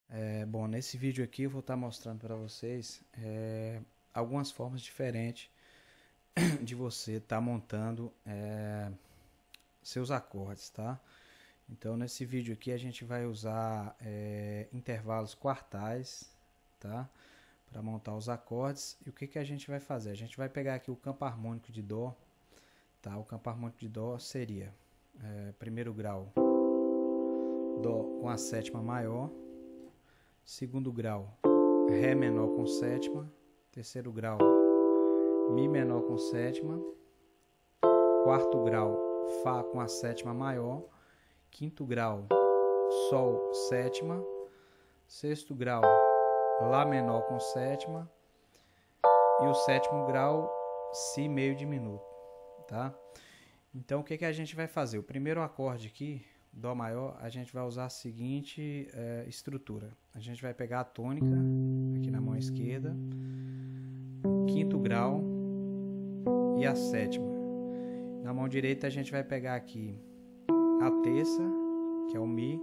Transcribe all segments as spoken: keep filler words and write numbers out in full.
É, bom, nesse vídeo aqui eu vou estar mostrando para vocês é, algumas formas diferentes de você estar montando é, seus acordes, tá? Então nesse vídeo aqui a gente vai usar é, intervalos quartais, tá? Para montar os acordes. E o que que a gente vai fazer? A gente vai pegar aqui o campo harmônico de Dó, tá? O campo harmônico de Dó seria é, primeiro grau Dó com a sétima maior, segundo grau Ré menor com sétima, terceiro grau Mi menor com sétima, quarto grau Fá com a sétima maior, quinto grau Sol sétima, sexto grau Lá menor com sétima e o sétimo grau Si meio diminuto, tá? Então o que que a gente vai fazer? O primeiro acorde aqui, Dó maior, a gente vai usar a seguinte é, estrutura. A gente vai pegar a tônica aqui na mão esquerda, quinto grau e a sétima. Na mão direita a gente vai pegar aqui a terça, que é o Mi,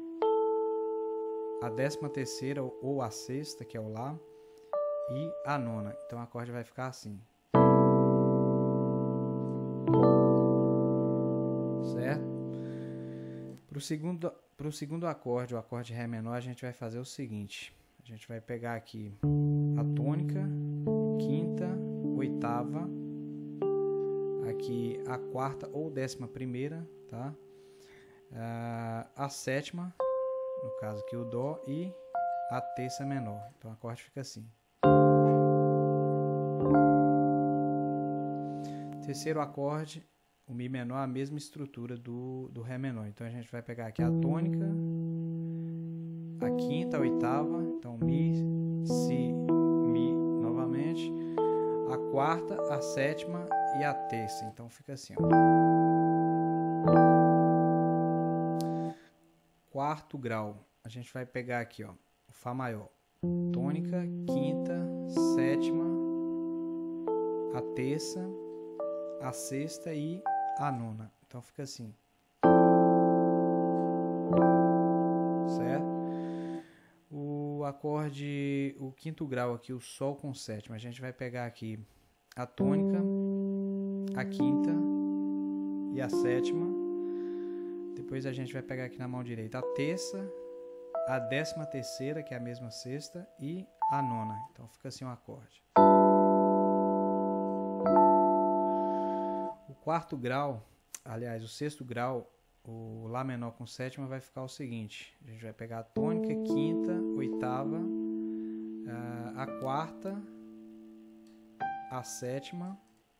a décima terceira ou a sexta, que é o Lá, e a nona. Então o acorde vai ficar assim. Certo? Para o segundo, pro segundo acorde, o acorde Ré menor, a gente vai fazer o seguinte. A gente vai pegar aqui a tônica, quinta, oitava, aqui a quarta ou décima primeira, tá? Uh, a sétima, no caso aqui o Dó, e a terça menor. Então o acorde fica assim. Terceiro acorde, o Mi menor, a mesma estrutura do, do Ré menor. Então a gente vai pegar aqui a tônica, a quinta, a oitava, então Mi, Si, Mi novamente, a quarta, a sétima e a terça. Então fica assim, ó. Quarto grau, a gente vai pegar aqui, ó, o Fá maior, tônica, quinta, sétima, a terça, a sexta e a nona. Então fica assim. Certo? O acorde, o quinto grau aqui, o Sol com sétima, a gente vai pegar aqui a tônica, a quinta e a sétima. Depois a gente vai pegar aqui na mão direita a terça, a décima terceira, que é a mesma sexta, e a nona. Então fica assim o acorde. O quarto grau, aliás, o sexto grau, o Lá menor com sétima, vai ficar o seguinte. A gente vai pegar a tônica, quinta, oitava, a quarta, a sétima,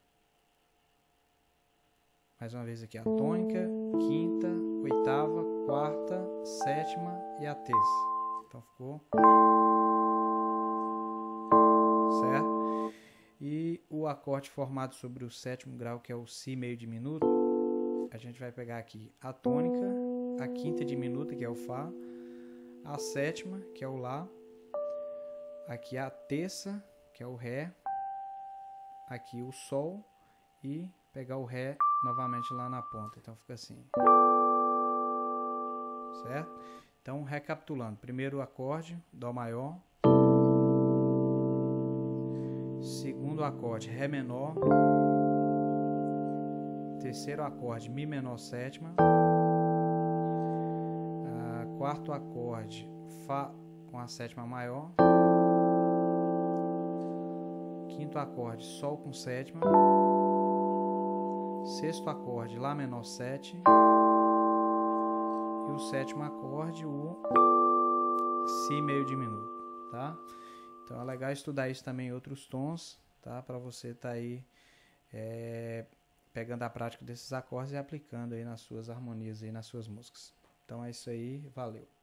mais uma vez aqui, a tônica, quinta, oitava, quarta, sétima e a terça. Então ficou certo? E o acorde formado sobre o sétimo grau, que é o Si meio diminuto, a gente vai pegar aqui a tônica, a quinta diminuta, que é o Fá, a sétima, que é o Lá, aqui a terça, que é o Ré, aqui o Sol e pegar o Ré novamente lá na ponta. Então fica assim. Certo? Então, recapitulando. Primeiro acorde, Dó maior. Segundo acorde, Ré menor. Terceiro acorde, Mi menor sétima. Ah, quarto acorde, Fá com a sétima maior. Quinto acorde, Sol com sétima. Sexto acorde, Lá menor sete. E o sétimo acorde, o Si meio diminuto, tá? Então é legal estudar isso também em outros tons, tá? Para você estar tá aí é, pegando a prática desses acordes e aplicando aí nas suas harmonias, aí nas suas músicas. Então é isso aí, valeu!